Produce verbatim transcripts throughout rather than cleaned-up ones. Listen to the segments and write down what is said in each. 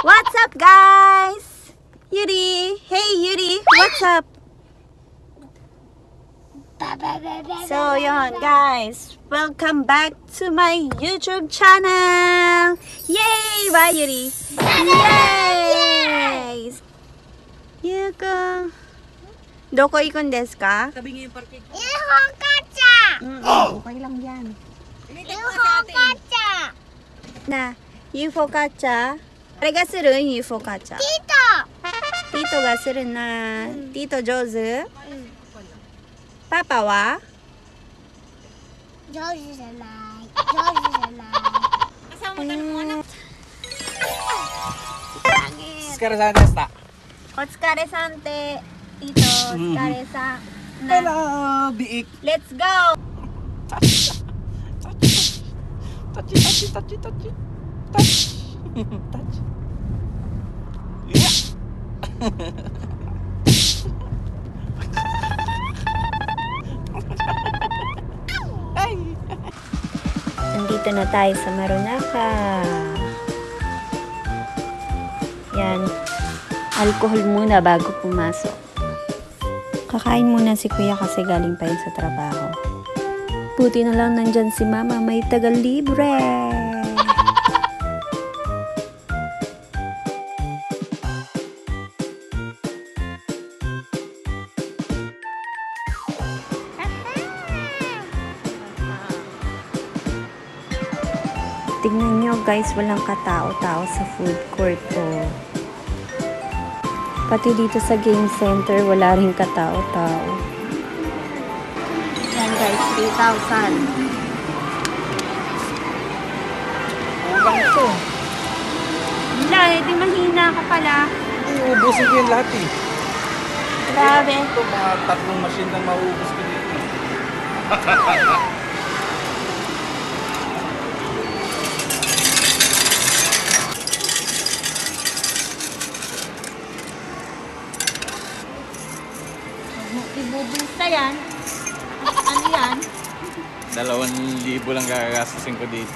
What's up, guys? Yuri. Hey, Yuri. What's up? So, yon guys. Welcome back to my YouTube channel. Yay! Bye, Yuri. Yay! Yuko. Doko ikun desu ka? Tabi niyo yung parking. Ihokacha! Mm, okay lang yan. Ihokacha! Na, U F O カチャ誰がする U F O カチャ Tito! ティートがするな。ティート上手パパは上手じゃない。上手じゃない。 Sekarang saya sta. お疲れさんてティートお疲れさん Hello, biik. Let's go! Tachi, tachi, tachi, tachi. Tachi. Tachi. Iya. Ay. Nandito na tayo sa Marunaka. Yan. Alcohol muna bago pumasok. Kakain muna si kuya kasi galing pa yun sa trabaho. Buti na lang nandyan si mama, may taga-libre. Tingnan nyo guys, walang katao-tao sa food court ko. Pati dito sa game center, wala rin katao-tao. Yan guys, three thousand. Ulang ito. Wala, edi mahina ka pala. Uubusin ko yung lahat eh. Grabe. Ito, mga tatlong machine lang mauubos ko dito. Ibubulsa yan. Ano yan? Dalawang libo lang gagastusin ko dito.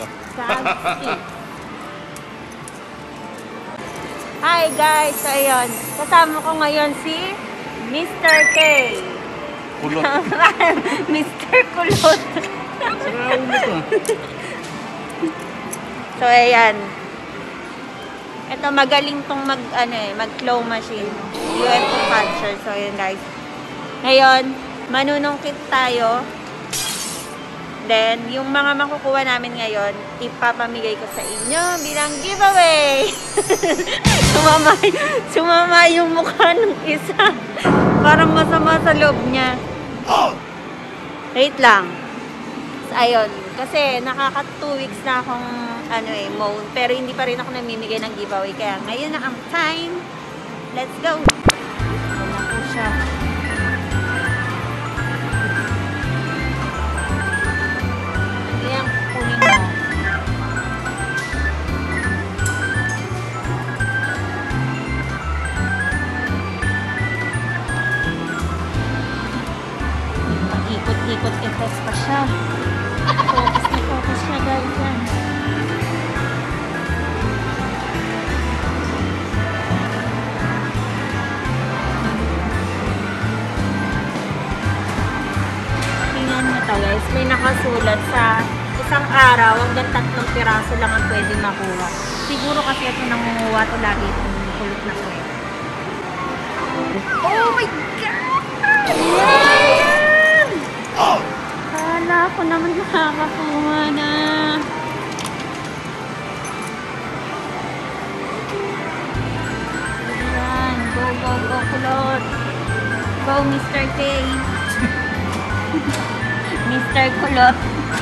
Hi guys! So ayun, kasama ko ngayon si Mister K. Kulot. Mister Kulot. Sarap mo ito. So ayan. Ito magaling tong mag ano eh, mag claw machine. U F O catcher. So ayun guys. Ngayon, manunungkit tayo. Then, yung mga makukuha namin ngayon, ipapamigay ko sa inyo bilang giveaway. sumama, sumama yung mukha ng isa. Parang masama sa loob niya. Wait lang. So, ayun. Kasi nakaka two weeks na akong ano eh, moan. Pero hindi pa rin ako namimigay ng giveaway. Kaya ngayon na ang time. Let's go. Wala ko siya. Ikot-ikot, i-press pa siya. Focus na focus siya guys yan. Tingnan mo to guys, may nakasulat sa isang araw, hanggang tatlong piraso lang ang pwede makuha. Siguro kasi ito nangunguha to lagi itong kulot na to eh. Oh my God! Ayan! Kala ko naman makakakuha na. Ayan, go, go, go, kulot. Go, Mister K. Mister Kulot.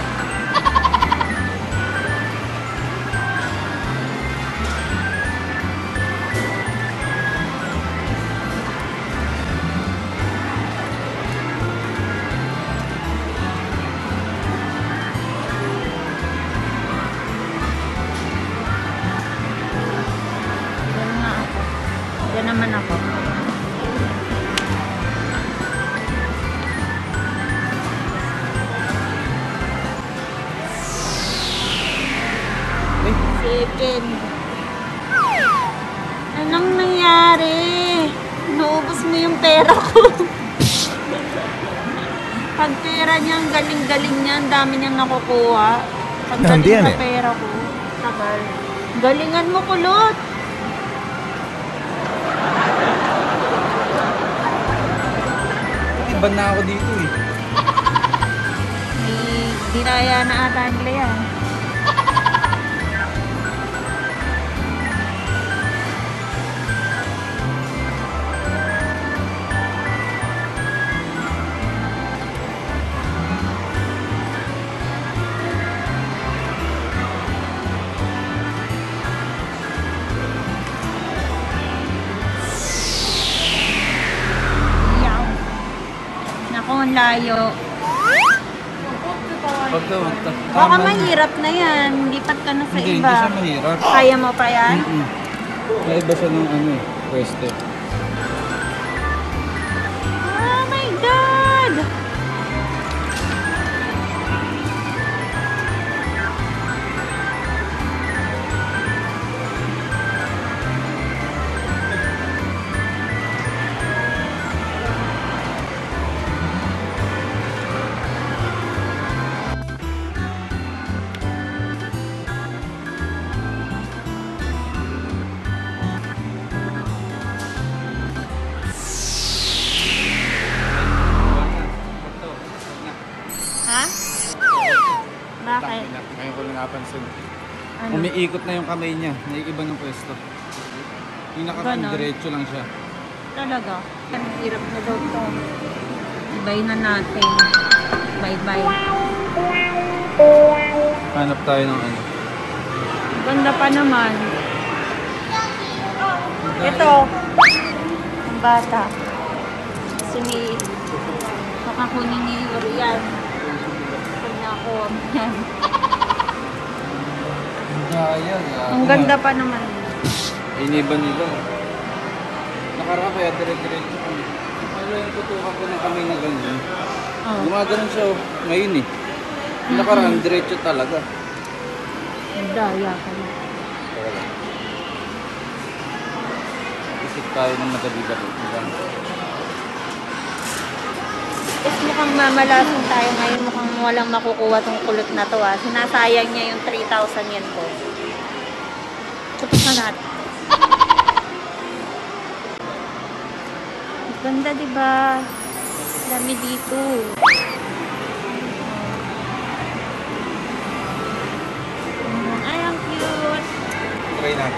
Diyan naman ako. Second. Anong nangyari? Naubos mo yung pera ko. Pag pera niya, ang galing-galing niya, ang dami niyang nakukuha. Pagdating Hindi yan sa eh. pera ko, tagal. Galingan mo, kulot. Iban na ako dito eh. May dinaya na ata nila yan. Yaw. Naku, ang layo. Wag to, wag to. Baka Tama. mahirap na yan. Lipat ka na sa Hindi, iba. hindi siya mahirap. Kaya mo pa yan? Mm-mm. May iba siya ng ano eh, pwesto. Oh my God! Ha? Bakit? Ngayon ko lang napansin. Ano? Umiikot na yung kamay niya. Naiiba ng pwesto. Yung nakaraan, Ganon. diretso lang siya. Talaga? Ang hirap na daw to. Ibay na natin. Bye-bye. Hanap tayo ng ano. Ganda pa naman. Ito. Ang bata. Kasi may makakunin ni Yuri yan. Pag nakuha mo yan. Daya, Ang ganda pa naman. Iniba nila. Nakaraan kaya dire-diretso kami. Ano yung tutukan ko ng kamay na ganyan? Oh. Gumagano'n siya oh, ngayon eh. Yung nakaraan, diretso talaga. Ang daya ka na. Isip tayo ng madali-dali. Is mukhang mamalason tayo ngayon. Mukhang walang makukuha tong kulot na to ah. Sinasayang niya yung three thousand yen ko. Tutok na natin. Ganda diba? Dami dito. Ay, ang cute. Try natin.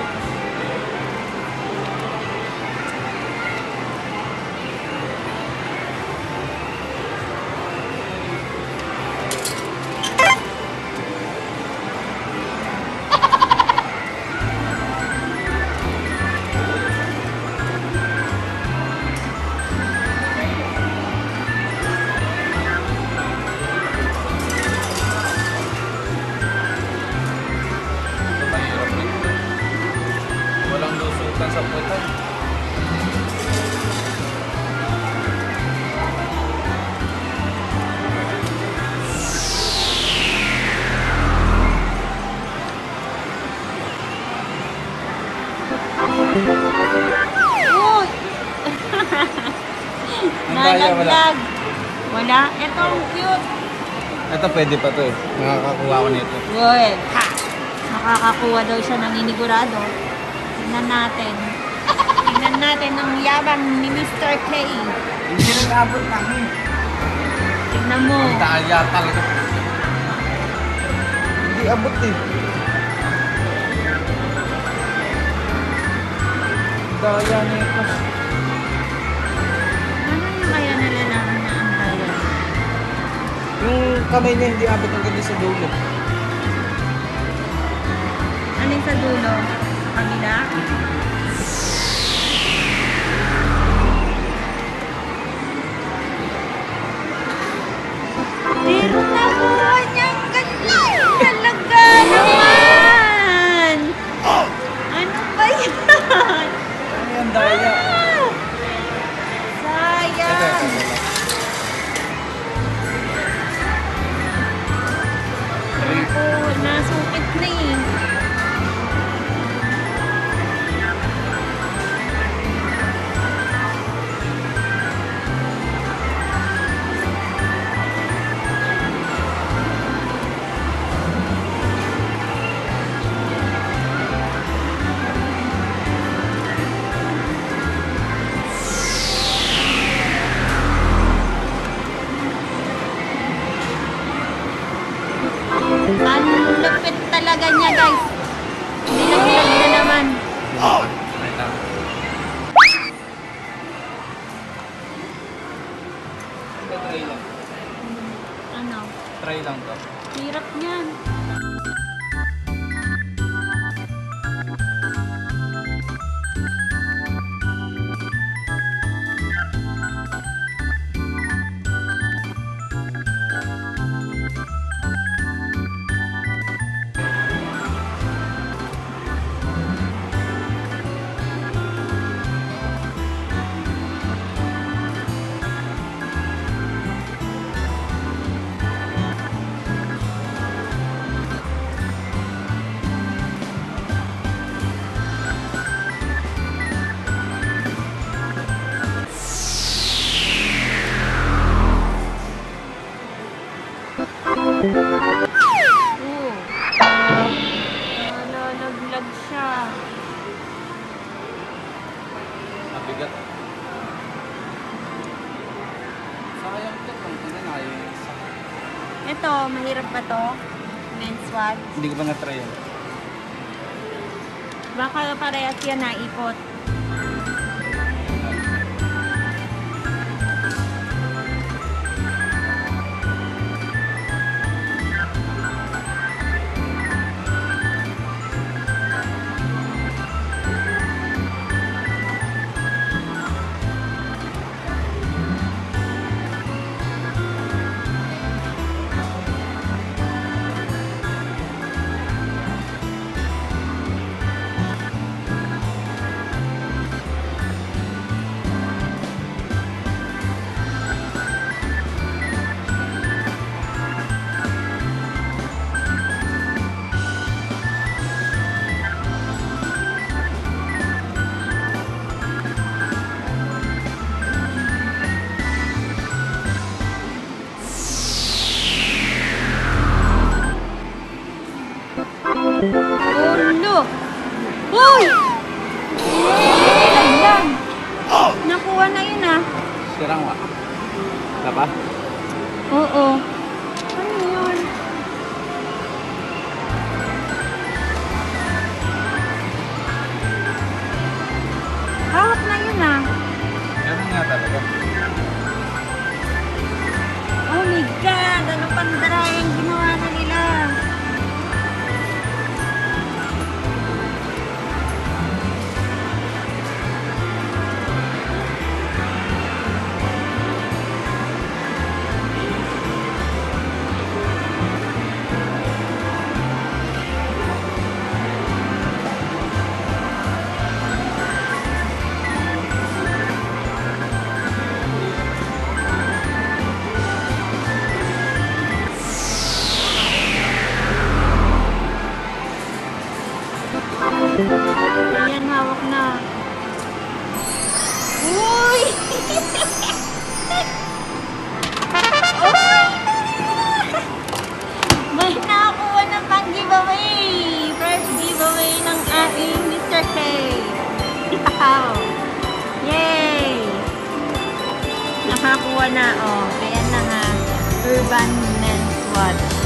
Mahirap na yun. Walang lusutan sa putan. Uy! Ang daya, wala. Nalaglag. Wala? Ito ang cute. Ito pwede pa to eh. Nakakakuha ko nito. Good. Ha! Makakakuha daw siya ng inigurado. Tingnan natin. Tingnan natin ang yabang ni Mister K. Hindi rin abot namin. Tingnan mo. Ang daya talaga. Hindi abot eh. Daya nito. Ano yung kaya nalalaman na ang kaya? Yung kamay niya hindi abot ang ganda sa dulo. Alin sa dulo? Kabila? Pero nakuha niya ang ganda! Talaga naman! Ano ba yan? Ano yung daya? Ah! Sayang! Ako, nasukit na eh. Mabigat. Sayang to. Kung tingnan na yung isa. Ito, mahirap ba to? Men's swag. Hindi ko pa na-try yun. Baka parehas yan na ipot. Ulo! Uy! Ayan! Nakuha na yun ah. Sirang wa. Wala pa? Oo. Ano yun? Hawak na yun ah. Meron nga talaga. Oh my God! Ano pang darayang ginawa na nila? Ayan, hawak na. Uy! May nakakuha ng pang giveaway! First giveaway ng ating Mister K. Wow! Yay! Nakakuha na, oh. Ayan na nga. Urban Men's Watch.